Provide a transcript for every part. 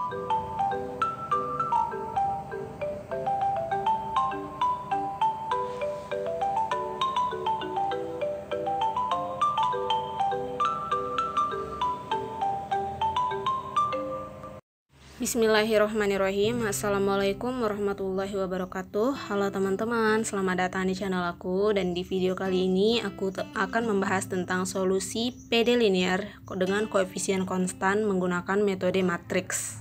Bismillahirrohmanirrohim. Assalamualaikum warahmatullahi wabarakatuh. Halo teman-teman, selamat datang di channel aku. Dan di video kali ini aku akan membahas tentang solusi PD linear dengan koefisien konstan menggunakan metode matriks.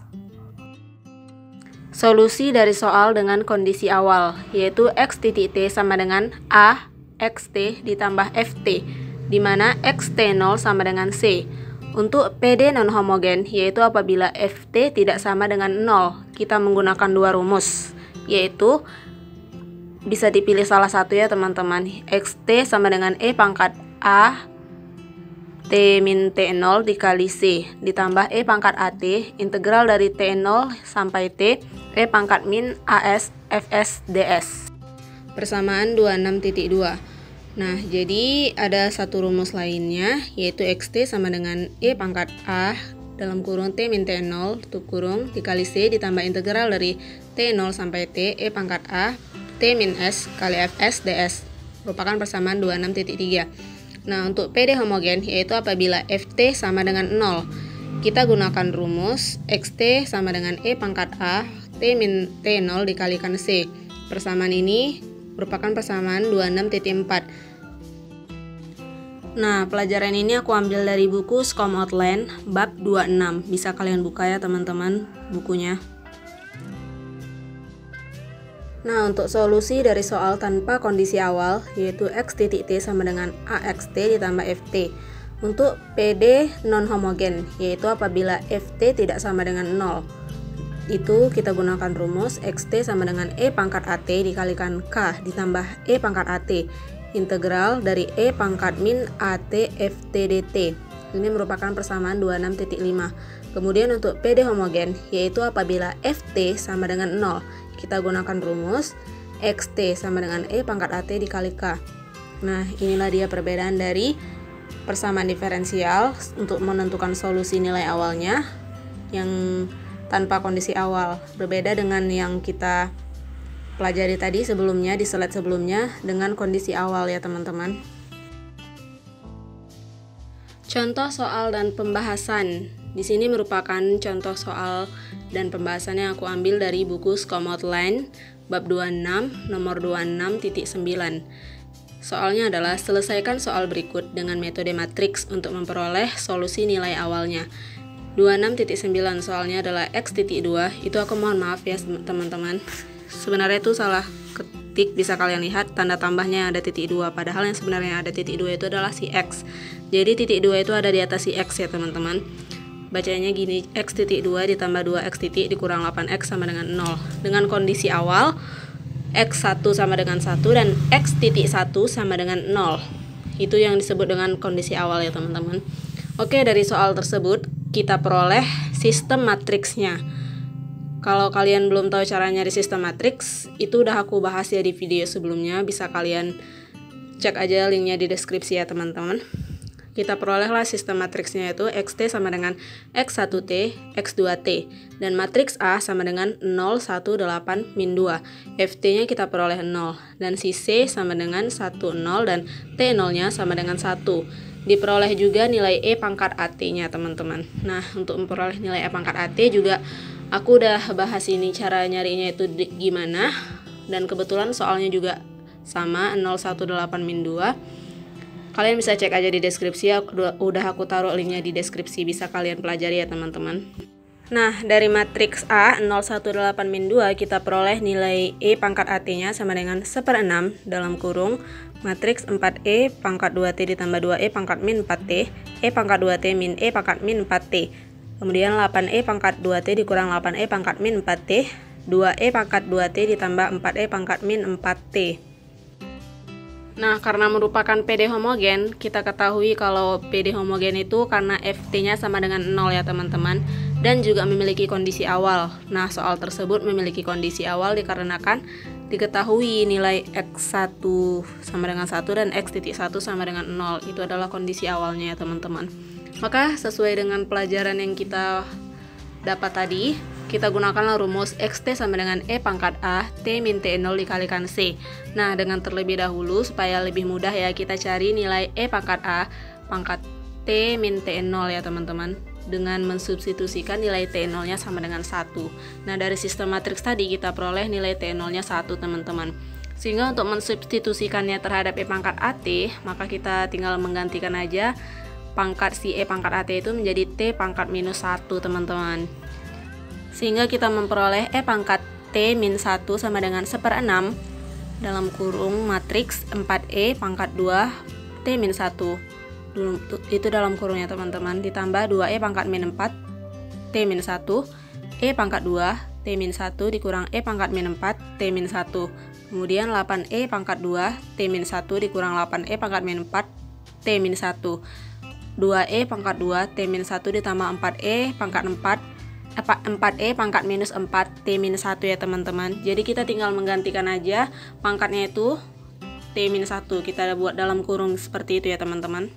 Solusi dari soal dengan kondisi awal, yaitu x titik t sama dengan a xt ditambah ft, di mana xt0 sama dengan c. Untuk PD non homogen, yaitu apabila Ft tidak sama dengan 0, kita menggunakan dua rumus, yaitu bisa dipilih salah satu ya teman-teman. Xt sama dengan E pangkat A T min T0 dikali C, ditambah E pangkat AT, integral dari T0 sampai T, E pangkat min AS Fs ds. Persamaan 26.2. Nah, jadi ada satu rumus lainnya, yaitu xt sama dengan E pangkat A dalam kurung T min T0 tutup kurung dikali C ditambah integral dari T0 sampai T E pangkat A T min S kali Fs ds, merupakan persamaan 26.3. Nah, untuk PD homogen, yaitu apabila Ft sama dengan 0, kita gunakan rumus xt sama dengan E pangkat A T min T0 dikalikan C. Persamaan ini merupakan persamaan 26.4. Nah, pelajaran ini aku ambil dari buku Skom Outline bab 26. Bisa kalian buka ya teman-teman bukunya. Nah, untuk solusi dari soal tanpa kondisi awal, yaitu x titik t sama dengan axt ditambah ft. Untuk PD non homogen, yaitu apabila ft tidak sama dengan 0. Itu kita gunakan rumus xt sama dengan E pangkat AT dikalikan K ditambah E pangkat AT, integral dari E pangkat min AT FT dt. Ini merupakan persamaan 26.5. Kemudian untuk PD homogen, yaitu apabila FT sama dengan 0, kita gunakan rumus xt sama dengan E pangkat AT dikali K. Nah, inilah dia perbedaan dari persamaan diferensial untuk menentukan solusi nilai awalnya yang tanpa kondisi awal, berbeda dengan yang kita pelajari tadi sebelumnya di slide sebelumnya dengan kondisi awal ya teman-teman. Contoh soal dan pembahasan. Di sini merupakan contoh soal dan pembahasan yang aku ambil dari buku Skom Outline bab 26 nomor 26.9. Soalnya adalah selesaikan soal berikut dengan metode matriks untuk memperoleh solusi nilai awalnya. 26.9 soalnya adalah x.2. Itu aku mohon maaf ya teman-teman, sebenarnya itu salah ketik, bisa kalian lihat tanda tambahnya ada titik 2, padahal yang sebenarnya ada titik 2 itu adalah si x. Jadi titik 2 itu ada di atas si x ya teman-teman. Bacanya gini, x.2 ditambah 2x titik dikurang 8x sama dengan 0. Dengan kondisi awal x1 sama dengan 1 dan x.1 sama dengan 0. Itu yang disebut dengan kondisi awal ya teman-teman. Oke, dari soal tersebut kita peroleh sistem matriksnya. Kalau kalian belum tahu cara nyari sistem matriks, itu udah aku bahas ya di video sebelumnya. Bisa kalian cek aja linknya di deskripsi ya teman-teman. Kita perolehlah sistem matriksnya, yaitu xt sama dengan x1t, x2t, dan matriks A sama dengan 0, 1, 8, min 2. Ft-nya kita peroleh 0, dan si C sama dengan 1, 0, dan T0-nya sama dengan 1. Diperoleh juga nilai E pangkat AT-nya teman-teman. Nah, untuk memperoleh nilai E pangkat AT juga aku udah bahas ini cara nyarinya itu gimana. Dan kebetulan soalnya juga sama 018 min 2. Kalian bisa cek aja di deskripsi, udah aku taruh linknya di deskripsi, bisa kalian pelajari ya teman-teman. Nah, dari matriks A 018 min 2 kita peroleh nilai E pangkat AT-nya sama dengan 1/6 dalam kurung matriks 4E pangkat 2T ditambah 2E pangkat min 4T, E pangkat 2T min E pangkat min 4T. Kemudian 8E pangkat 2T dikurang 8E pangkat min 4T, 2E pangkat 2T ditambah 4E pangkat min 4T. Nah, karena merupakan PD homogen, kita ketahui kalau PD homogen itu karena Ft-nya sama dengan 0 ya teman-teman, dan juga memiliki kondisi awal. Nah, soal tersebut memiliki kondisi awal dikarenakan diketahui nilai x1 sama dengan 1 dan x.1 sama dengan 0. Itu adalah kondisi awalnya ya teman-teman. Maka sesuai dengan pelajaran yang kita dapat tadi, kita gunakanlah rumus XT sama dengan E pangkat A T min T0 dikalikan C. Nah, dengan terlebih dahulu supaya lebih mudah ya, kita cari nilai E pangkat A pangkat T min T0 ya teman-teman, dengan mensubstitusikan nilai T0 nya sama dengan 1. Nah, dari sistem matriks tadi kita peroleh nilai T0 nya 1 teman-teman. Sehingga untuk mensubstitusikannya terhadap E pangkat AT, maka kita tinggal menggantikan aja pangkat si E pangkat AT itu menjadi T pangkat minus 1 teman-teman. Sehingga kita memperoleh E pangkat T min 1 sama dengan 1/6 dalam kurung matriks 4E pangkat 2 T min 1. Itu dalam kurungnya teman-teman, ditambah 2E pangkat min 4 T min 1, E pangkat 2 T min 1 dikurang E pangkat min 4 T min 1. Kemudian 8E pangkat 2 T min 1 dikurang 8E pangkat min 4 T min 1. 2E pangkat 2 T min 1 ditambah 4E pangkat 4E pangkat minus 4 T min 1 ya teman-teman. Jadi kita tinggal menggantikan aja pangkatnya itu T min 1, kita buat dalam kurung seperti itu ya teman-teman.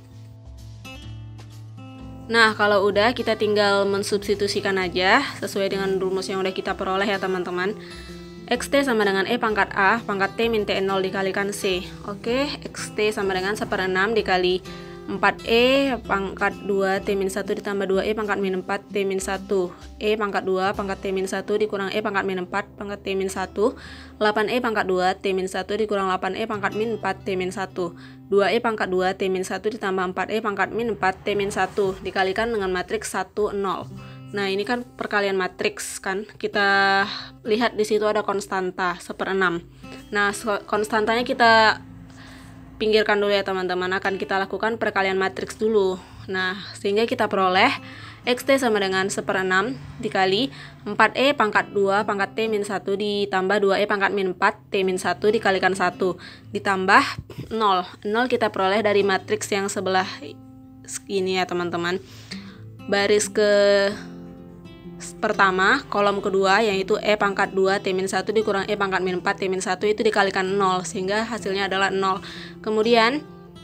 Nah, kalau udah kita tinggal mensubstitusikan aja sesuai dengan rumus yang udah kita peroleh ya teman-teman. XT sama dengan E pangkat A pangkat T min T0 dikalikan C. Oke, XT sama dengan 1/6 dikali 4E pangkat 2 T min 1 ditambah 2E pangkat min 4 T min 1. E pangkat 2 pangkat T min 1 dikurang E pangkat min 4 pangkat T min 1. 8E pangkat 2 T min 1 dikurang 8E pangkat min 4 T min 1. 2E pangkat 2 T min 1 ditambah 4E pangkat min 4 T min 1 dikalikan dengan matriks 1, 0. Nah, ini kan perkalian matriks kan. Kita lihat di situ ada konstanta 1/6. Nah, konstantanya kita pinggirkan dulu ya teman-teman. Akan kita lakukan perkalian matriks dulu. Nah, sehingga kita peroleh XT sama dengan 1/6 dikali 4E pangkat 2 pangkat T min 1 ditambah 2E pangkat min 4 T min 1 dikalikan 1 ditambah 0. 0 kita peroleh dari matriks yang sebelah ini ya teman-teman. Baris ke pertama, kolom kedua yaitu E pangkat 2 T min 1 dikurang E pangkat min 4 T min 1 itu dikalikan 0 sehingga hasilnya adalah 0. Kemudian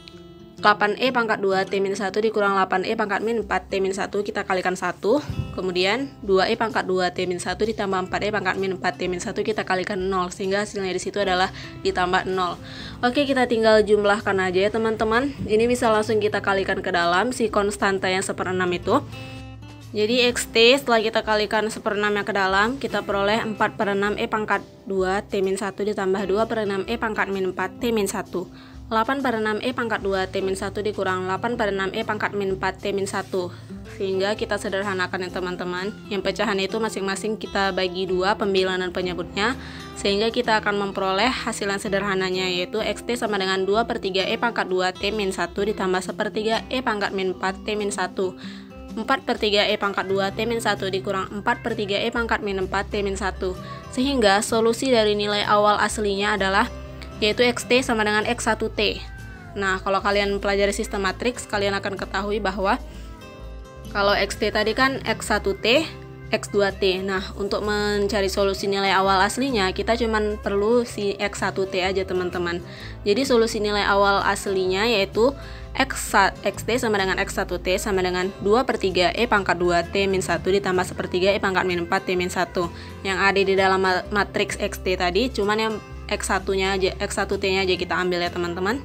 8E pangkat 2 T min 1 dikurang 8E pangkat min 4 T min 1 kita kalikan 1. Kemudian 2E pangkat 2 T min 1 ditambah 4E pangkat min 4 T min 1 kita kalikan 0 sehingga hasilnya di situ adalah ditambah 0. Oke, kita tinggal jumlahkan aja ya teman-teman. Ini bisa langsung kita kalikan ke dalam si konstanta yang 1/6 itu. Jadi XT setelah kita kalikan 1/6 ke dalam, kita peroleh 4/6 E pangkat 2 T min 1 ditambah 2/6 E pangkat min 4 T min 1. 8/6 E pangkat 2 T min 1 dikurang 8/6 E pangkat min 4 T min 1. Sehingga kita sederhanakan ya teman-teman. Yang pecahan itu masing-masing kita bagi 2 pembilang dan penyebutnya. Sehingga kita akan memperoleh hasil yang sederhananya yaitu XT sama dengan 2/3 E pangkat 2 T min 1 ditambah 1/3 E pangkat min 4 T min 1. 4/3 E pangkat 2 T min 1 dikurang 4/3 E pangkat min 4 T min 1. Sehingga solusi dari nilai awal aslinya adalah yaitu XT sama dengan X1T. Nah, kalau kalian pelajari sistem matriks, kalian akan ketahui bahwa kalau XT tadi kan X1T, X2T. Nah, untuk mencari solusi nilai awal aslinya, kita cuman perlu si X1T aja teman-teman. Jadi solusi nilai awal aslinya yaitu XT sama dengan X1T sama dengan 2/3 E pangkat 2 T min 1 ditambah 1/3 E pangkat min 4 T min 1. Yang ada di dalam matriks XT tadi, cuman yang X1-nya aja, X1T-nya aja kita ambil ya teman-teman.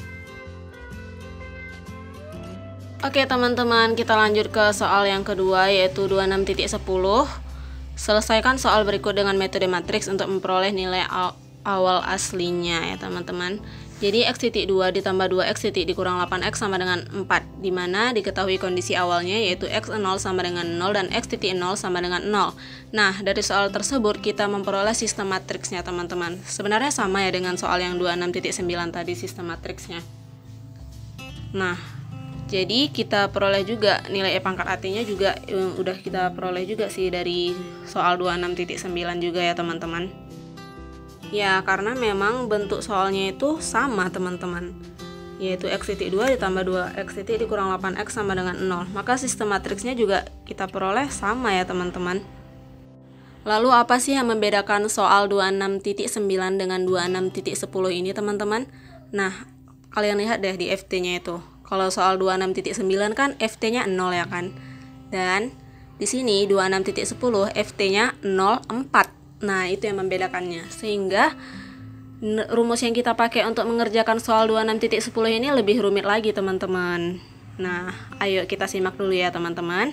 Oke teman-teman, kita lanjut ke soal yang kedua yaitu 26.10. Selesaikan soal berikut dengan metode matriks untuk memperoleh nilai awal aslinya ya teman-teman. Jadi X2 ditambah 2X dikurang 8X sama dengan 4, dimana diketahui kondisi awalnya yaitu X0 sama dengan 0 dan X0 sama dengan 0. Nah, dari soal tersebut kita memperoleh sistem matriksnya teman-teman. Sebenarnya sama ya dengan soal yang 26.9 tadi sistem matriksnya. Nah, jadi kita peroleh juga nilai E pangkat AT-nya juga udah kita peroleh juga sih dari soal 26.9 juga ya teman-teman. Ya, karena memang bentuk soalnya itu sama teman-teman, yaitu X2 ditambah 2X dikurang 8X sama dengan 0. Maka sistem matriksnya juga kita peroleh sama ya teman-teman. Lalu apa sih yang membedakan soal 26.9 dengan 26.10 ini teman-teman? Nah, kalian lihat deh di FT-nya itu. Kalau soal 26.9 kan FT-nya 0 ya kan. Dan di sini 26.10 FT-nya 0,4. Nah, itu yang membedakannya. Sehingga rumus yang kita pakai untuk mengerjakan soal 26.10 ini lebih rumit lagi, teman-teman. Nah, ayo kita simak dulu ya, teman-teman.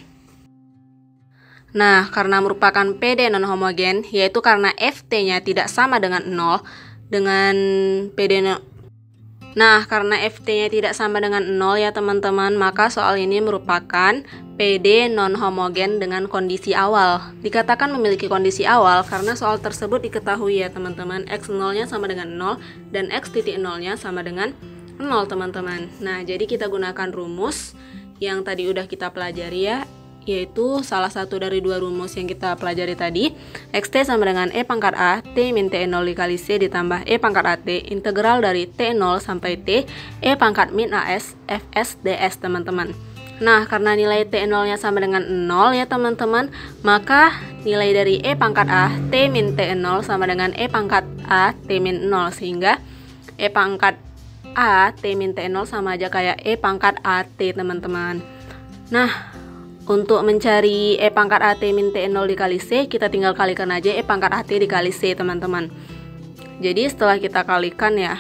Nah, karena merupakan PD non homogen, yaitu karena FT-nya tidak sama dengan 0 dengan PD Nah, karena FT-nya tidak sama dengan 0 ya teman-teman, maka soal ini merupakan PD non-homogen dengan kondisi awal. Dikatakan memiliki kondisi awal karena soal tersebut diketahui ya teman-teman, X0-nya sama dengan 0 dan X.0-nya sama dengan 0 teman-teman. Nah, jadi kita gunakan rumus yang tadi udah kita pelajari ya, yaitu salah satu dari dua rumus yang kita pelajari tadi. XT sama dengan E pangkat A T min T0 dikali C ditambah E pangkat AT integral dari T0 sampai T E pangkat min AS Fs ds teman-teman. Nah, karena nilai T0 nya sama dengan 0 ya teman-teman, maka nilai dari E pangkat A T min T0 sama dengan E pangkat A T min 0, sehingga E pangkat A T min T0 sama aja kayak E pangkat AT teman-teman. Nah, untuk mencari E pangkat AT min T0 dikali C, kita tinggal kalikan aja E pangkat AT dikali C teman-teman. Jadi setelah kita kalikan ya,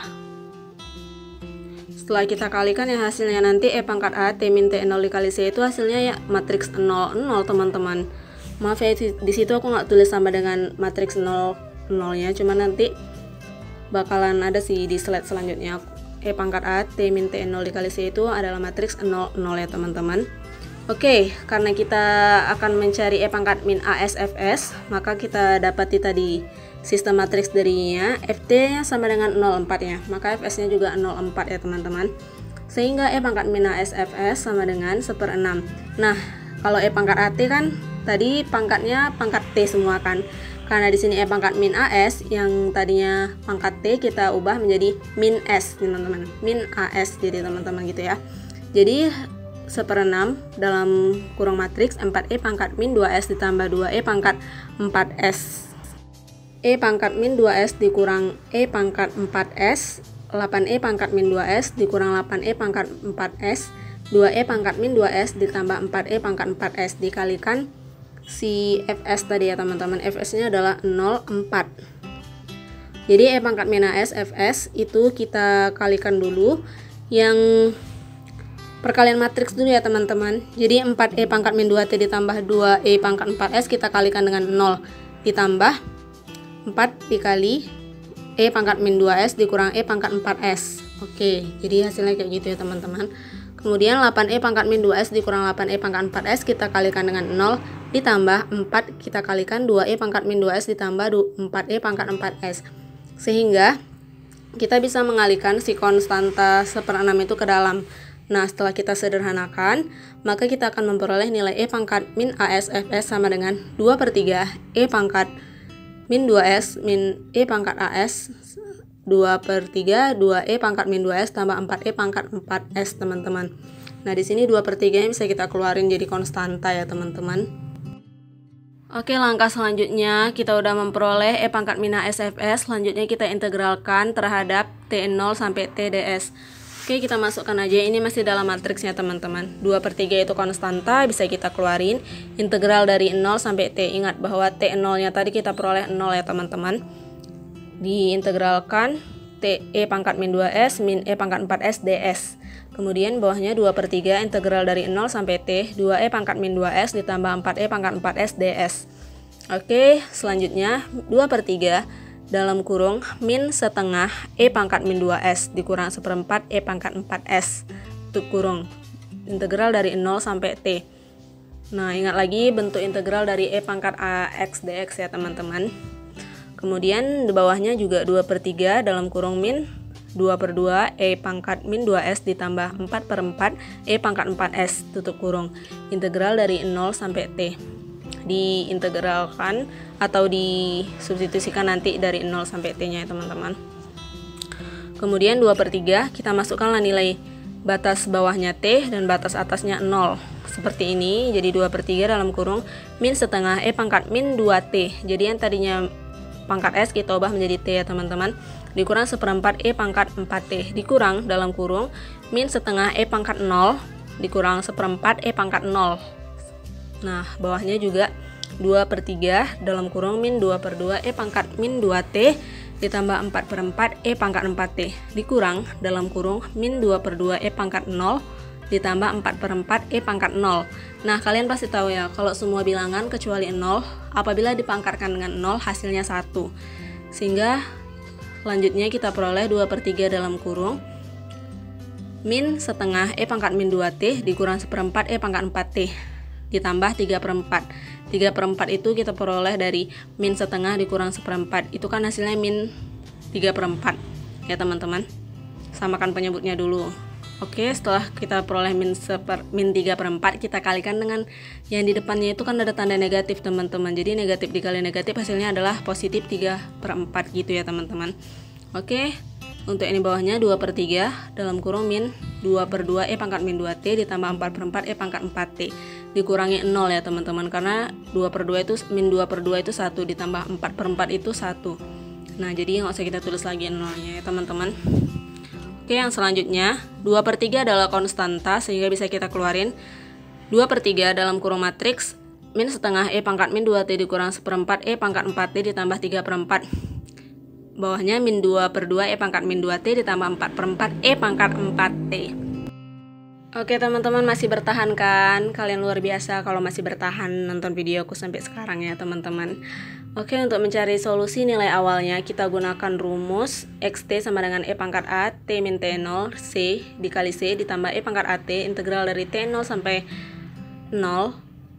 hasilnya nanti E pangkat AT min T0 dikali C itu hasilnya ya matriks 0, 0 teman-teman. Maaf ya, di situ aku nggak tulis sama dengan matriks 0, 0-nya, cuma nanti bakalan ada sih di slide selanjutnya. E pangkat AT min T0 dikali C itu adalah matriks 0, 0 ya teman-teman. Oke, karena kita akan mencari E pangkat min AS Fs, maka kita dapati tadi sistem matriks darinya FT-nya sama dengan 0,4 ya, maka Fs-nya juga 0,4 ya teman-teman. Sehingga E pangkat min AS Fs sama dengan 1/6. Nah, kalau E pangkat AT kan tadi pangkatnya pangkat T semua kan. Karena di sini E pangkat min AS yang tadinya pangkat T kita ubah menjadi min S teman-teman. Min AS jadi teman-teman gitu ya. Jadi 1/6 dalam kurung matriks 4E pangkat min 2S ditambah 2E pangkat 4S. E pangkat min 2S dikurang E pangkat 4S, 8E pangkat min 2S dikurang 8E pangkat 4S, 2E pangkat min 2S ditambah 4E pangkat 4S dikalikan si Fs tadi ya teman-teman. Fs-nya adalah 0,4. Jadi E pangkat min AS Fs itu kita kalikan dulu yang perkalian matriks dulu ya teman-teman. Jadi 4E pangkat min 2T ditambah 2E pangkat 4S kita kalikan dengan 0 ditambah 4 dikali E pangkat min 2S dikurang E pangkat 4S. Oke, jadi hasilnya kayak gitu ya teman-teman. Kemudian 8E pangkat min 2S dikurang 8E pangkat 4S kita kalikan dengan 0 ditambah 4 kita kalikan 2E pangkat min 2S ditambah 4E pangkat 4S. Sehingga kita bisa mengalihkan si konstanta 1/6 itu ke dalam. Nah, setelah kita sederhanakan, maka kita akan memperoleh nilai E pangkat min AS Fs sama dengan 2/3 E pangkat min 2S min E pangkat AS 2/3 2E pangkat min 2S tambah 4E pangkat 4S teman-teman. Nah, di sini 2/3 bisa kita keluarin jadi konstanta ya teman-teman. Oke, langkah selanjutnya kita udah memperoleh E pangkat min AS Fs. Selanjutnya kita integralkan terhadap T0 sampai T ds. Oke, kita masukkan aja, ini masih dalam matriksnya teman-teman. 2/3 itu konstanta, bisa kita keluarin. Integral dari 0 sampai T, ingat bahwa T0 nya tadi kita peroleh 0 ya teman-teman. Diintegralkan T E pangkat min 2S min E pangkat 4S ds. Kemudian bawahnya 2/3 integral dari 0 sampai T 2E pangkat min 2S ditambah 4E pangkat 4S ds. Oke, selanjutnya 2/3 dalam kurung min setengah E pangkat min 2S dikurang 1/4 E pangkat 4S tutup kurung, integral dari 0 sampai T. Nah, ingat lagi bentuk integral dari E pangkat AX dx ya teman-teman. Kemudian di bawahnya juga 2/3 dalam kurung min 2/2 E pangkat min 2S ditambah 4/4 E pangkat 4S tutup kurung, integral dari 0 sampai T. Diintegralkan atau disubstitusikan nanti dari 0 sampai T nya ya teman-teman. Kemudian 2/3 kita masukkanlah nilai batas bawahnya T dan batas atasnya 0 seperti ini. Jadi 2/3 dalam kurung min setengah E pangkat min 2T. Jadi yang tadinya pangkat S kita ubah menjadi T ya teman-teman, dikurang 1/4 E pangkat 4T dikurang dalam kurung min setengah E pangkat 0 dikurang 1/4 E pangkat 0 Nah, bawahnya juga 2/3 dalam kurung min 2/2 E pangkat min 2T ditambah 4/4 E pangkat 4T dikurang dalam kurung min 2/2 E pangkat 0 ditambah 4/4 E pangkat 0. Nah, kalian pasti tahu ya, kalau semua bilangan kecuali 0, apabila dipangkatkan dengan 0 hasilnya 1. Sehingga selanjutnya kita peroleh 2/3 dalam kurung min setengah E pangkat min 2T dikurang 1/4 E pangkat 4T ditambah 3/4. 3/4 itu kita peroleh dari min setengah dikurang 1/4. Itu kan hasilnya min 3/4 ya teman-teman. Samakan penyebutnya dulu. Oke, setelah kita peroleh min 3/4, kita kalikan dengan yang di depannya itu kan ada tanda negatif teman-teman. Jadi negatif dikali negatif hasilnya adalah positif 3/4 gitu ya teman-teman. Oke, untuk ini bawahnya 2/3 dalam kurung min 2/2 E pangkat min 2T ditambah 4/4 E pangkat 4T dikurangi 0 ya teman-teman, karena 2/2 itu min 2/2 itu 1 ditambah 4/4 itu 1. Nah, jadi nggak usah kita tulis lagi 0-nya ya teman-teman. Oke, yang selanjutnya 2/3 adalah konstanta sehingga bisa kita keluarin 2/3 dalam kurung matriks min setengah E pangkat min 2T dikurang 1/4 E pangkat 4T ditambah 3/4. Bawahnya min 2/2 E pangkat min 2T ditambah 4/4 E pangkat 4T. Oke teman-teman, masih bertahan kan? Kalian luar biasa kalau masih bertahan nonton videoku sampai sekarang ya teman-teman. Oke, untuk mencari solusi nilai awalnya kita gunakan rumus XT sama dengan E pangkat A T min T0 C dikali C ditambah E pangkat AT integral dari T0 sampai 0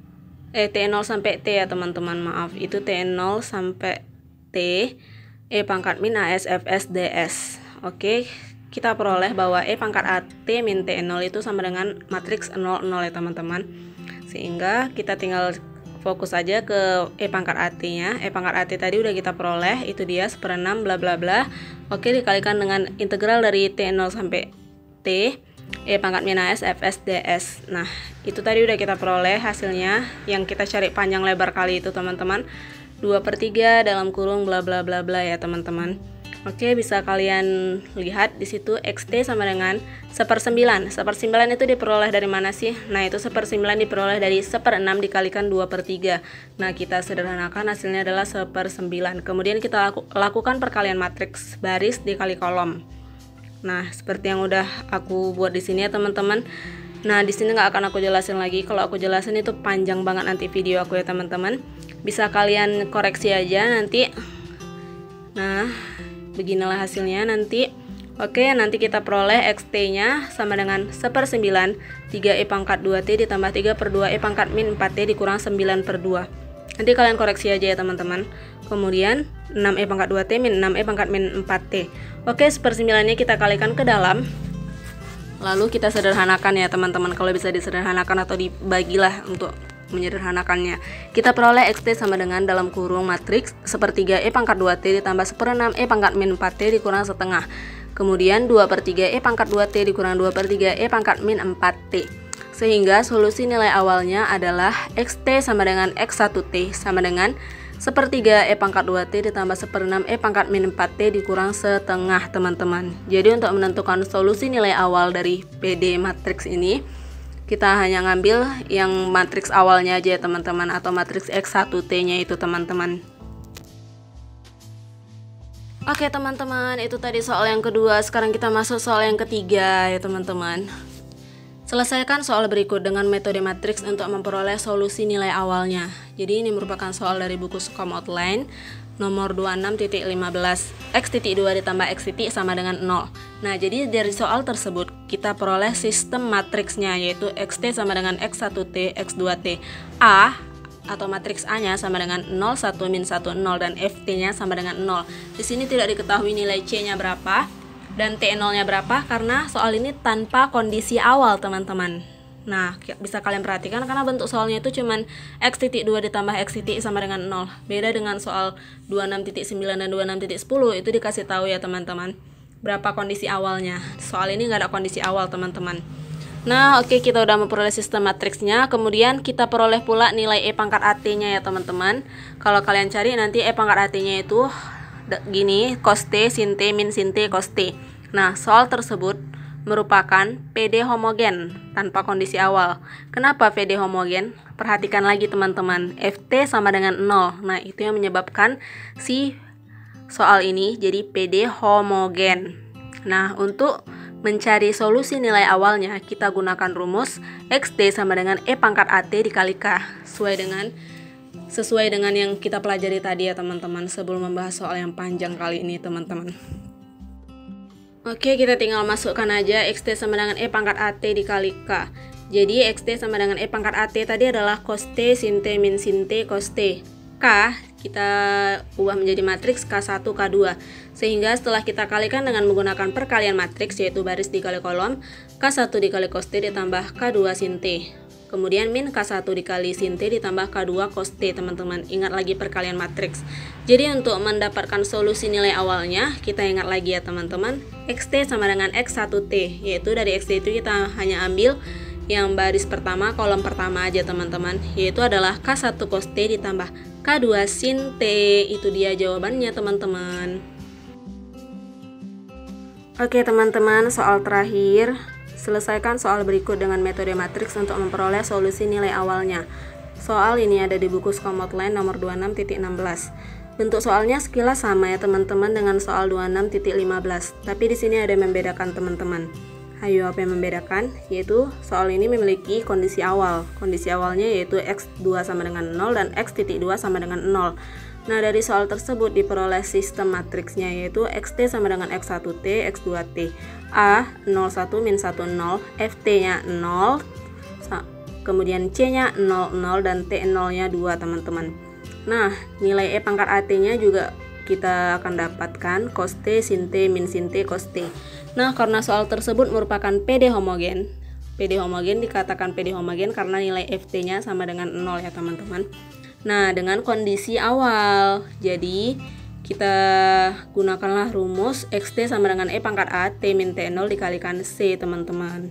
T0 sampai T ya teman-teman, maaf, itu T0 sampai T E pangkat min AS FS DS. Oke, kita peroleh bahwa E pangkat AT min T0 itu sama dengan matriks 0, 0 ya teman-teman. Sehingga kita tinggal fokus aja ke E pangkat AT-nya. E pangkat AT tadi udah kita peroleh, itu dia 1/6 bla bla bla. Oke, dikalikan dengan integral dari T0 sampai T E pangkat min AS FS DS. Nah, itu tadi udah kita peroleh hasilnya yang kita cari panjang lebar kali itu teman-teman. 2/3 dalam kurung bla bla bla bla ya teman-teman. Oke, bisa kalian lihat di situ XT sama dengan 1/9. 1/9 itu diperoleh dari mana sih? Nah, itu 1/9 diperoleh dari 1/6 dikalikan 2/3. Nah, kita sederhanakan hasilnya adalah 1/9. Kemudian kita lakukan perkalian matriks baris dikali kolom. Nah, seperti yang udah aku buat di sini ya teman-teman. Nah, di sini nggak akan aku jelasin lagi. Kalau aku jelasin itu panjang banget nanti video aku ya teman-teman. Bisa kalian koreksi aja nanti. Nah, beginilah hasilnya nanti. Oke, nanti kita peroleh XT-nya sama dengan 1/9 3E pangkat 2T ditambah 3/2 E pangkat min 4T dikurang 9/2. Nanti kalian koreksi aja ya teman-teman. Kemudian 6E pangkat 2T min 6E pangkat min 4T. Oke, 1/9-nya kita kalikan ke dalam. Lalu kita sederhanakan ya teman-teman. Kalau bisa disederhanakan atau dibagilah untuk menyederhanakannya. Kita peroleh XT sama dengan dalam kurung matriks 1/3 E pangkat 2T ditambah 1/6 E pangkat min 4T dikurang setengah. Kemudian 2/3 E pangkat 2T dikurang 2/3 E pangkat min 4T. Sehingga solusi nilai awalnya adalah XT sama dengan X1T sama dengan 1/3 E pangkat 2T ditambah 1/6 E pangkat min 4T dikurang setengah teman-teman. Jadi untuk menentukan solusi nilai awal dari PD matriks ini, kita hanya ngambil yang matriks awalnya aja ya teman-teman, atau matriks X1T-nya itu teman-teman. Oke teman-teman, itu tadi soal yang kedua. Sekarang kita masuk soal yang ketiga ya teman-teman. Selesaikan soal berikut dengan metode matriks untuk memperoleh solusi nilai awalnya. Jadi ini merupakan soal dari buku Sukom Outline nomor 26.15. X.2 ditambah X sama dengan 0. Nah, jadi dari soal tersebut kita peroleh sistem matriksnya, yaitu XT sama dengan X1T, X2T. A atau matriks A-nya sama dengan 0, 1, min 1, 0, dan FT-nya sama dengan 0. Di sini tidak diketahui nilai C-nya berapa dan T0-nya berapa karena soal ini tanpa kondisi awal teman-teman. Nah, bisa kalian perhatikan karena bentuk soalnya itu cuman X.2 ditambah X sama dengan 0. Beda dengan soal 26.9 dan 26.10 itu dikasih tahu ya teman-teman berapa kondisi awalnya. Soal ini nggak ada kondisi awal teman-teman. Nah, oke, kita udah memperoleh sistem matriksnya. Kemudian kita peroleh pula nilai E pangkat AT-nya ya teman-teman. Kalau kalian cari nanti E pangkat AT-nya itu gini, cos T, sin T, min sin T, cos T. Nah, soal tersebut merupakan PD homogen tanpa kondisi awal. Kenapa PD homogen? Perhatikan lagi teman-teman, Ft sama dengan 0. Nah, itu yang menyebabkan si soal ini jadi PD homogen. Nah, untuk mencari solusi nilai awalnya, kita gunakan rumus XT sama dengan E pangkat AT dikali K. Sesuai dengan yang kita pelajari tadi ya teman-teman, sebelum membahas soal yang panjang kali ini teman-teman. Oke, kita tinggal masukkan aja XT sama dengan E pangkat AT dikali K. Jadi XT sama dengan E pangkat AT tadi adalah cos T sin T min sin T cos T. K kita ubah menjadi matriks K1 K2. Sehingga setelah kita kalikan dengan menggunakan perkalian matriks, yaitu baris dikali kolom, K1 dikali cos T ditambah K2 sin T. Kemudian min K1 dikali sin T ditambah K2 cos T, teman-teman. Ingat lagi perkalian matriks. Jadi untuk mendapatkan solusi nilai awalnya, kita ingat lagi ya teman-teman, XT sama dengan X1T, yaitu dari XT itu kita hanya ambil yang baris pertama, kolom pertama aja teman-teman, yaitu adalah K1 cos T ditambah K2 sin T. Itu dia jawabannya teman-teman. Oke teman-teman, soal terakhir. Selesaikan soal berikut dengan metode matriks untuk memperoleh solusi nilai awalnya. Soal ini ada di buku Scomotline nomor 26.16. Bentuk soalnya sekilas sama ya teman-teman dengan soal 26.15. Tapi di sini ada yang membedakan teman-teman. Ayo, apa yang membedakan? Yaitu soal ini memiliki kondisi awal. Kondisi awalnya yaitu X2 sama dengan 0 dan X.2 sama dengan 0. Nah, dari soal tersebut diperoleh sistem matriksnya, yaitu XT sama dengan X1T, X2T. A, 01 min 10, FT-nya 0, kemudian C-nya 00, dan T0-nya 2, teman-teman. Nah, nilai E pangkat AT-nya juga kita akan dapatkan cos T sin T min sin T cos T. Nah, karena soal tersebut merupakan PD homogen. PD homogen dikatakan PD homogen karena nilai FT-nya sama dengan 0 ya, teman-teman. Nah, dengan kondisi awal, jadi kita gunakanlah rumus XT sama dengan E pangkat A, T min T0 dikalikan C, teman-teman.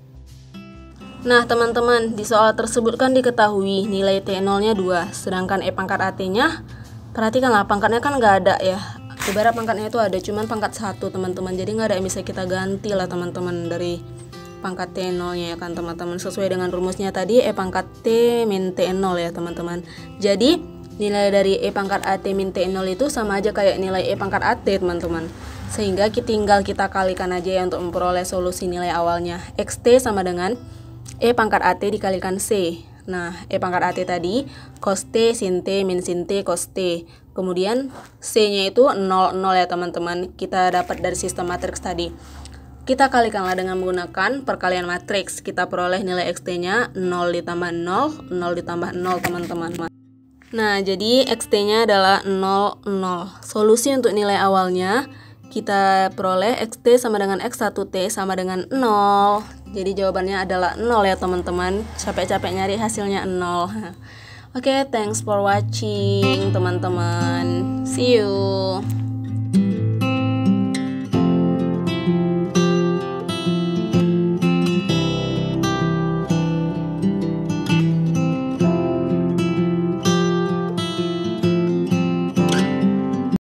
Nah, teman-teman, di soal tersebut kan diketahui nilai T0-nya 2, sedangkan E pangkat AT-nya, perhatikanlah pangkatnya kan nggak ada ya. Ibarat pangkatnya itu ada, cuman pangkat 1, teman-teman. Jadi nggak ada yang bisa kita ganti lah, teman-teman, dari pangkat T0-nya ya kan teman-teman, sesuai dengan rumusnya tadi E pangkat T min T0 ya teman-teman. Jadi nilai dari E pangkat AT min T0 itu sama aja kayak nilai E pangkat AT teman-teman, sehingga tinggal kita kalikan aja ya untuk memperoleh solusi nilai awalnya. XT sama dengan E pangkat AT dikalikan C. Nah, E pangkat AT tadi cos T sin T min sin T cos T. Kemudian C-nya itu 00 ya teman-teman, kita dapat dari sistem matriks tadi. Kita kalikanlah dengan menggunakan perkalian matriks. Kita peroleh nilai XT-nya 0 ditambah 0, 0 ditambah 0, teman-teman. Nah, jadi XT-nya adalah 0, 0. Solusi untuk nilai awalnya, kita peroleh XT sama dengan X1T sama dengan 0. Jadi jawabannya adalah 0 ya, teman-teman. Capek-capek nyari hasilnya 0. Oke, thanks for watching, teman-teman. See you.